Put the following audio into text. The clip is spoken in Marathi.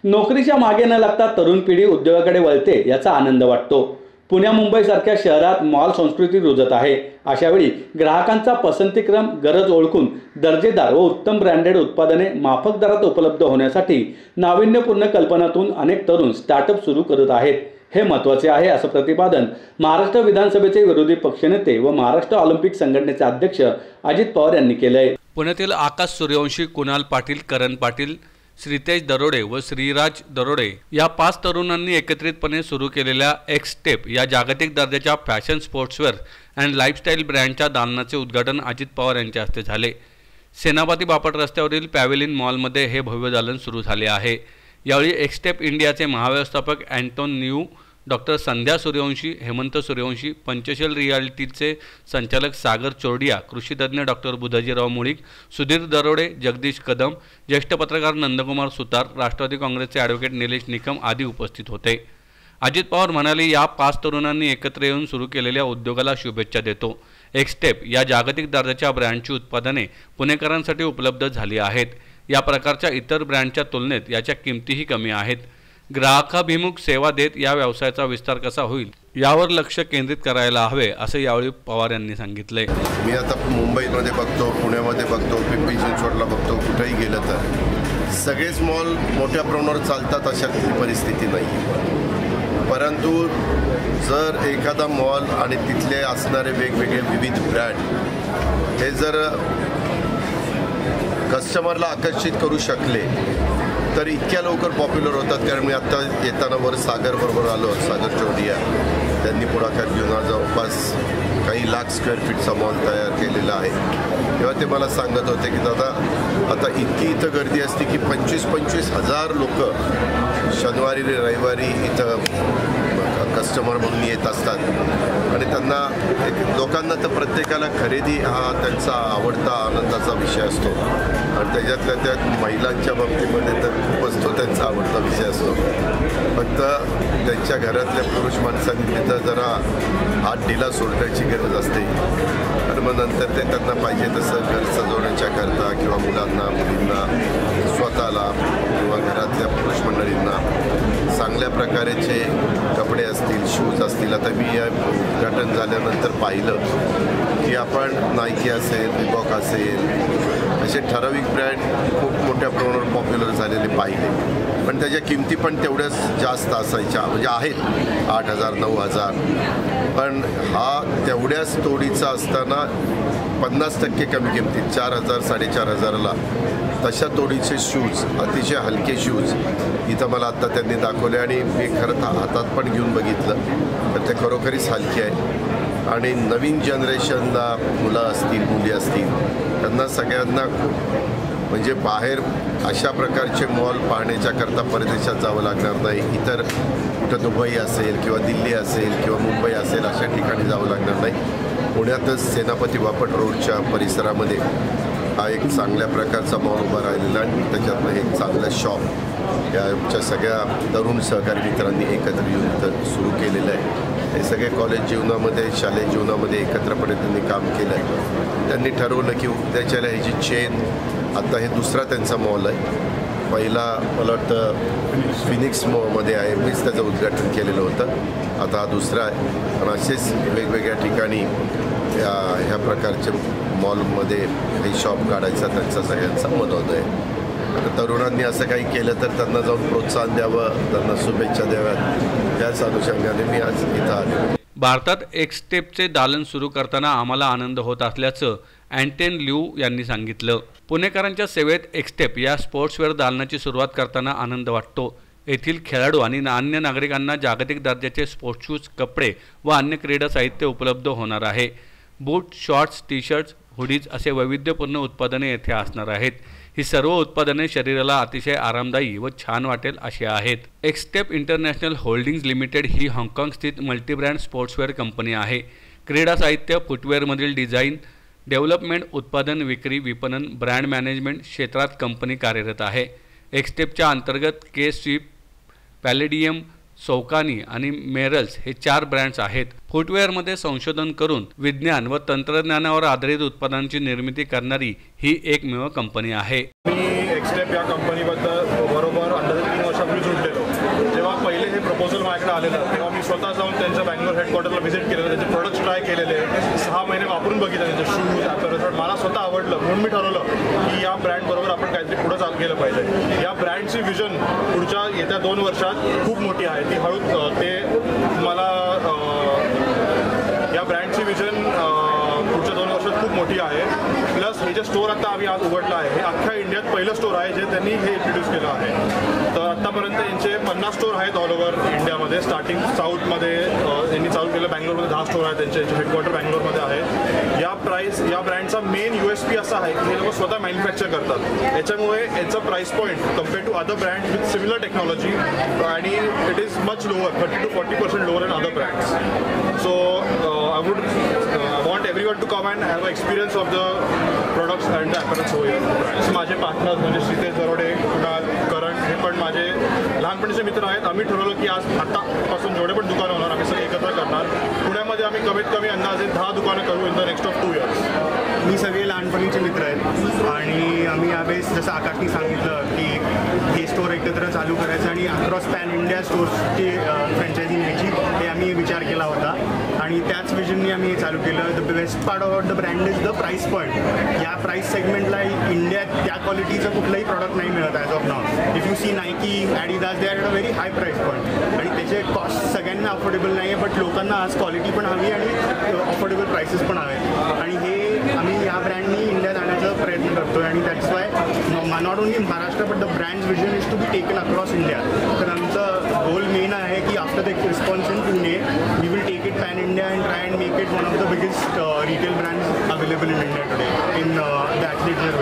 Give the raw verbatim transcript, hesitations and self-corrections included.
नोकरीच्या मागे न लागता तरुण पिढी उद्योगाकडे वळते याचा आनंद वाटतो। पुण्या मुंबईसारख्या शहरात मॉल संस्कृती रुजत आहे। अशावेळी ग्राहकांचा पसंतीक्रम गरज ओळखून दर्जेदार व उत्तम ब्रँडेड उत्पादने माफक दरात उपलब्ध होण्यासाठी नाविन्यपूर्ण कल्पनातून अनेक तरुण स्टार्टअप सुरू करत आहेत। हे महत्त्वाचे आहे असं प्रतिपादन महाराष्ट्र विधानसभेचे विरोधी पक्षनेते व महाराष्ट्र ऑलिम्पिक संघटनेचे अध्यक्ष अजित पवार यांनी केले आहे। पुण्यातील आकाश सूर्यवंशी, कुणाल पाटील, करण पाटील, श्रीतेज दरोडे व श्रीराज दरोडे या पाच तरुणांनी एकत्रितपणे सुरू केलेल्या एक्सटेप या जागतिक दर्जाच्या फॅशन, स्पोर्ट्सवेअर अँड लाईफस्टाईल ब्रँडच्या दालनाचे उद्घाटन अजित पवार यांच्या हस्ते झाले। सेनापती बापट रस्त्यावरील पॅव्हेलियन मॉलमध्ये हे भव्य दालन सुरू झाले आहे। यावेळी एक्सटेप इंडियाचे महाव्यवस्थापक अँटोन न्यू, डॉक्टर संध्या सूर्यवंशी, हेमंत सूर्यवंशी, पंचशील रियालिटीचे संचालक सागर चोरडिया, कृषीतज्ञ डॉक्टर बुधाजीराव मुळीक, सुधीर दरोडे, जगदीश कदम, ज्येष्ठ पत्रकार नंदकुमार सुतार, राष्ट्रवादी काँग्रेसचे ॲडव्होकेट निलेश निकम आदी उपस्थित होते। अजित पवार म्हणाले, या पाच तरुणांनी एकत्र येऊन सुरू केलेल्या उद्योगाला शुभेच्छा देतो। एक्सटेप या जागतिक दर्जाच्या ब्रँडची उत्पादने पुणेकरांसाठी उपलब्ध झाली आहेत। या प्रकारच्या इतर ब्रँडच्या तुलनेत याच्या किमतीही कमी आहेत। ग्राहकाभिमुख सेवा देत या व्यवसायाचा विस्तार कसा होईल यावर लक्ष केंद्रित करायला हवे असं यावेळी पवार यांनी सांगितले। मी आता मुंबईमध्ये बघतो, पुण्यामध्ये बघतो, पिंपरी चिंचवडला बघतो, कुठेही गेलं तर सगळेच मॉल मोठ्या प्रमाणावर चालतात अशा परिस्थिती नाही। परंतु जर एखादा मॉल आणि तिथले असणारे वेगवेगळे विविध ब्रँड हे जर कस्टमरला आकर्षित करू शकले तर इतक्या लवकर पॉप्युलर होतात। कारण मी आत्ता येताना वर सागर बरोबर आलो, सागर चोरडिया त्यांनी पुढाकार घेऊन आज जवळपास काही लाख स्क्वेअर फीटचा मॉल तयार केलेला आहे। तेव्हा ते मला सांगत होते की दादा आता इतकी इथं गर्दी असते की पंचवीस पंचवीस हजार लोक शनिवारी रविवारी इथं कस्टमर म्हणून येत असतात आणि त्यांना एक लोकांना तर प्रत्येकाला खरेदी हा त्यांचा आवडता आनंदाचा विषय असतो आणि त्याच्यातल्या त्यात महिलांच्या बाबतीमध्ये तर खूपच तो त्यांचा आवडता विषय असतो। फक्त त्यांच्या घरातल्या पुरुष माणसांनी तिथं जरा हात ढिला सोडण्याची गरज असते आणि मग नंतर ते त्यांना पाहिजे तसं घर सजवण्याच्या करता किंवा मुलांना मुलींना स्वतःला किंवा घरातल्या पुरुष मंडळींना चांगल्या प्रकारचे कपडे असतील, शूज असतील। आता मी या उद्घाटन झाल्यानंतर पाहिलं की आपण नायकी असेल, रिबॉक असेल असे ठराविक ब्रँड खूप मोठ्या प्रमाणावर पॉप्युलर झालेले पाहिले, पण त्याच्या किमती पण तेवढ्याच जास्त असायच्या, म्हणजे आहेत आठ हजार नऊ हजार पण हा तेवढ्याच तोडीचा असताना पन्नास टक्के कमी किमतीत चार हजार साडेचार हजाराला तशा तोडीचे शूज, अतिशय हलके शूज इथं मला आत्ता त्यांनी दाखवले आणि मी खरं हातात पण घेऊन बघितलं तर ते खरोखरीच हलके आहे आणि नवीन जनरेशनला मुलं असतील, मुली असतील त्यांना सगळ्यांना खूप म्हणजे बाहेर अशा प्रकारचे मॉल पाहण्याच्याकरता परदेशात जावं लागणार नाही। इतर कुठं दुबई असेल किंवा दिल्ली असेल किंवा मुंबई असेल अशा ठिकाणी जावं लागणार नाही। पुण्यातच सेनापती बापट रोडच्या परिसरामध्ये हा एक चांगल्या प्रकारचा मॉल उभा राहिलेला आणि त्याच्यातनं एक चांगलं शॉप या आमच्या सगळ्या तरुण सहकारी मित्रांनी एकत्र येऊन इथं सुरू केलेलं आहे। हे सगळे कॉलेज जीवनामध्ये, शालेय जीवनामध्ये एकत्रपणे त्यांनी काम केलं आहे। त्यांनी ठरवलं की उद्याच्याला ह्याची चेन, आता हे दुसरा त्यांचा मॉल आहे। पहिला मला वाटतं फिनिक्स मॉलमध्ये आहे, मीच त्याचं उद्घाटन केलेलं होतं, आता हा दुसरा आहे। पण असेच वेगवेगळ्या ठिकाणी या ह्या प्रकारचे मॉलमध्ये काही शॉप काढायचा त्यांचा सगळ्यांचा मनोद आहे। आता तरुणांनी असं काही केलं तर त्यांना जाऊन प्रोत्साहन द्यावं, त्यांना शुभेच्छा द्याव्यात, त्याच अनुषंगाने मी आज इथं आलो। भारतात एक्सटेपचे दालन सुरू करताना आम्हाला आनंद होत असल्याचं अँटोन न्यू यांनी सांगितलं। पुणेकरांच्या सेवेत एक्सटेप या स्पोर्ट्सवेअर दालनाची सुरुवात करताना आनंद वाटतो। येथील खेळाडू आणि अन्य नागरिकांना जागतिक दर्जाचे स्पोर्ट्स शूज, कपडे व अन्य क्रीडा साहित्य उपलब्ध होणार आहे। Boot, shorts, T shirts, hoodies असे वैविध्यपूर्ण उत्पादने येथे असणार आहेत। ही सर्व उत्पादने शरीराला अतिशय आरामदायी व छान वाटेल अशी आहेत। एक्सटेप इंटरनॅशनल होल्डिंग्ज लिमिटेड ही हाँगकाँग स्थित मल्टीब्रँड स्पोर्ट्सवेअर कंपनी आहे। क्रीडा साहित्य, फुटवेअरमधील डिझाईन, डेव्हलपमेंट, उत्पादन, विक्री, विपणन, ब्रँड मॅनेजमेंट क्षेत्रात कंपनी कार्यरत आहे। एक्सटेपच्या अंतर्गत के स्वीप, पॅलेडियम, सौकानी आणि मेरल्स हे चार ब्रँड्स आहेत। फुटवेअरमध्ये संशोधन करून विज्ञान व तंत्रज्ञानावर आधारित उत्पादनांची निर्मिती करणारी ही एकमेव कंपनी आहे। मी एक्सटेप या कंपनीबद्दल बरोबर अंदाजे तीन वर्षापूर्वी प्रपोजल माझ्याकडे आलेलं तेव्हा मी स्वतः जाऊन त्यांच्या बँगलोर हेडक्वार्टरला व्हिजिट केलेलं, त्यांचे प्रोडक्ट्स ट्राय केलेले, सहा महिने वापरून बघितलं त्यांचे शूज ॲपरल्स. मला स्वतः आवडलं म्हणून मी ठरवलं की या ब्रँडबरोबर आपण काहीतरी पुढं चालू केलं पाहिजे. या ब्रँडची विजन पुढच्या येत्या दोन वर्षात खूप मोठी आहे. ती हळू ते मला या ब्रँडची विजन पुढच्या दोन वर्षात खूप मोठी आहे. प्लस हे जे स्टोअर आता आम्ही आज उघडलं आहे हे अख्ख्या इंडियात पहिलं स्टोअर आहे जे त्यांनी हे इंट्रोड्यूस केलं आहे. तर आत्तापर्यंत यांचे पन्नास स्टोअर आहेत ऑल ओव्हर इंडियामध्ये. स्टार्टिंग साऊथमध्ये यांनी चालू केलं, बँगलोरमध्ये दहा स्टोअर आहेत त्यांचे, हेडक्वार्टर बँगलोरमध्ये आहे. या प्राईस या ब्रँडचा मेन यू एस पी असा आहे की हे लोक स्वतः मॅन्युफॅक्चर करतात. याच्यामुळे याचा price point compare to other brand with similar technology आणि it is much lower, thirty two forty percent lower in other brands. So I would want everyone to come and have a experience of the products and the apparels over. माझे पार्टनर्स म्हणजे श्रीतेश दरोडे, कुणाल, करण हे पण माझे लहानपणीचे मित्र आहेत. आम्ही ठरवलं की आज आत्तापासून जेवढे पण दुकानं होणार आम्ही सगळे एकत्र करणार. पुण्यामध्ये आम्ही कमीत कमी अंदाजे दहा दुकानं करू in the next of two years. मी सगळे लहानपणीचे मित्र आहेत आणि आम्ही यावेळेस जसं आकाशनी सांगितलं की हे स्टोअर एकत्र चालू करायचं आणि अक्रॉस पॅन इंडिया स्टोर्सची फ्रँचायझी घ्यायची हे आम्ही विचार केला होता आणि त्याच विजननी आम्ही हे चालू केलं. The best part of the brand is the price point. या प्राईस सेगमेंटला इंडियात त्या क्वालिटीचं कुठलंही प्रॉडक्ट नाही मिळत as of now. If you see Nike, Adidas, they are at a very high price point आणि त्याचे कॉस्ट सगळ्यांना अफोर्डेबल नाही आहे. बट लोकांना आज क्वालिटी पण हवी आणि अफोर्डेबल प्राइसेस पण हवे आणि हे आम्ही या ब्रँडनी इंडियात आणण्याचा प्रयत्न करतोय आणि that's why not only Maharashtra but the brand's vision is to be taken across India. तर आमचं गोल मेन आहे की after the response in Pune we will take it pan India and try and make it one of the biggest retail brands available in India today in the athlete